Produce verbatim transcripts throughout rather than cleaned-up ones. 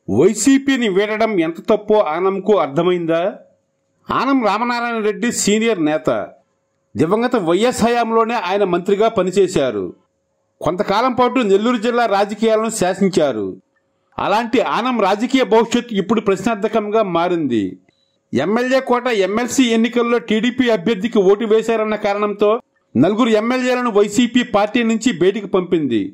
వైసీపీని వీడడం ఎంత తప్పో ఆనంకు అర్థమైందా? ఆనం రామనారాయణ రెడ్డి సీనియర్ నేత. దివంగత వైఎస్ హయాంలోనే ఆయన మంత్రిగా పనిచేశారు. కొంతకాలం పాటు నెల్లూరు జిల్లా రాజకీయాలను శాసించారు. అలాంటి ఆనం రాజకీయ భవిష్యత్తు ఇప్పుడు ప్రశ్నార్థకంగా మారింది. ఎమ్మెల్యే కోట ఎమ్మెల్సీ ఎన్నికల్లో టీడీపీ అభ్యర్థికి ఓటు వేశారన్న కారణంతో నలుగురు ఎమ్మెల్యేలను వైసీపీ పార్టీ నుంచి బయటికి పంపింది.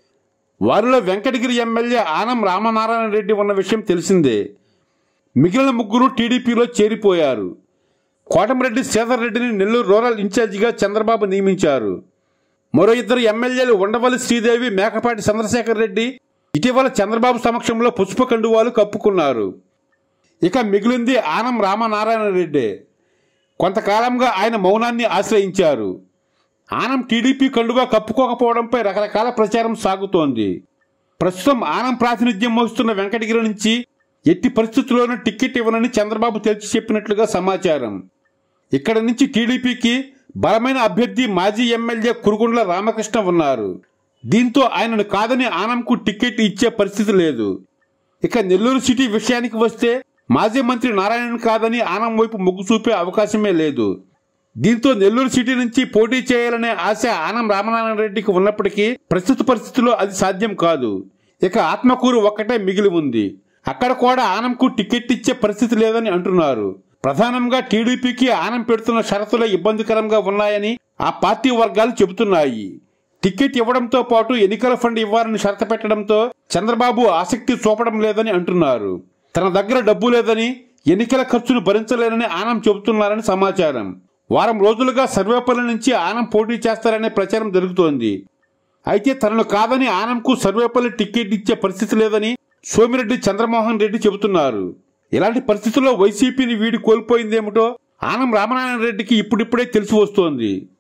వారిలో వెంకటగిరి ఎమ్మెల్యే ఆనం రామనారాయణ రెడ్డి ఉన్న విషయం తెలిసిందే. మిగిలిన ముగ్గురు టీడీపీలో చేరిపోయారు. కోటమిరెడ్డి శ్రీధర్ రెడ్డిని నెల్లూరు రూరల్ ఇన్ఛార్జిగా చంద్రబాబు నియమించారు. మరో ఇద్దరు ఎమ్మెల్యేలు ఉండవల్లి శ్రీదేవి, మేకపాటి చంద్రశేఖర్ రెడ్డి ఇటీవల చంద్రబాబు సమక్షంలో పుష్ప కండువాలు కప్పుకున్నారు. ఇక మిగిలింది ఆనం రామనారాయణ రెడ్డి. కొంతకాలంగా ఆయన మౌనాన్ని ఆశ్రయించారు. ఆనం టీడీపీ కండుగా కప్పుకోకపోవడంపై రకరకాల ప్రచారం సాగుతోంది. ప్రస్తుతం ఆనం ప్రాతినిధ్యం వహిస్తున్న వెంకటగిరి నుంచి ఎట్టి పరిస్థితుల్లోనూ టికెట్ ఇవ్వనని చంద్రబాబు తేల్చి చెప్పినట్లుగా సమాచారం. ఇక్కడ నుంచి టీడీపీకి బలమైన అభ్యర్థి మాజీ ఎమ్మెల్యే కురుగుండ్ల రామకృష్ణ ఉన్నారు. దీంతో ఆయనను కాదని ఆనంకు టికెట్ ఇచ్చే పరిస్థితి లేదు. ఇక నెల్లూరు సిటీ విషయానికి వస్తే మాజీ మంత్రి నారాయణన్ కాదని ఆనం వైపు మొగ్గు చూపే అవకాశమే లేదు. దీంతో నెల్లూరు సిటీ నుంచి పోటీ చేయాలనే ఆశ ఆనం రామనారాయణ రెడ్డికి ఉన్నప్పటికీ ప్రస్తుత పరిస్థితుల్లో అది సాధ్యం కాదు. ఇక ఆత్మకూరు ఒక్కటే మిగిలి ఉంది. అక్కడ కూడా ఆనంకు టికెట్ ఇచ్చే పరిస్థితి లేదని అంటున్నారు. ప్రధానంగా టీడీపీకి ఆనం పెడుతున్న షరతులే ఇబ్బందికరంగా ఉన్నాయని ఆ పార్టీ వర్గాలు చెబుతున్నాయి. టికెట్ ఇవ్వడంతో పాటు ఎన్నికల ఫండ్ ఇవ్వాలని షరతు పెట్టడంతో చంద్రబాబు ఆసక్తి చూపడం లేదని అంటున్నారు. తన దగ్గర డబ్బు లేదని, ఎన్నికల ఖర్చును భరించలేనని ఆనం చెబుతున్నారని సమాచారం. వారం రోజులుగా సర్వేపల్లి నుంచి ఆనం పోటీ చేస్తారనే ప్రచారం జరుగుతోంది. అయితే తనను కాదని ఆనంకు సర్వేపల్లి టికెట్ ఇచ్చే పరిస్థితి లేదని సోమిరెడ్డి చంద్రమోహన్ రెడ్డి చెబుతున్నారు. ఇలాంటి పరిస్థితుల్లో వైసీపీని వీడి కోల్పోయిందేమిటో ఆనం రామనారాయణ రెడ్డికి ఇప్పుడిప్పుడే తెలిసి వస్తోంది.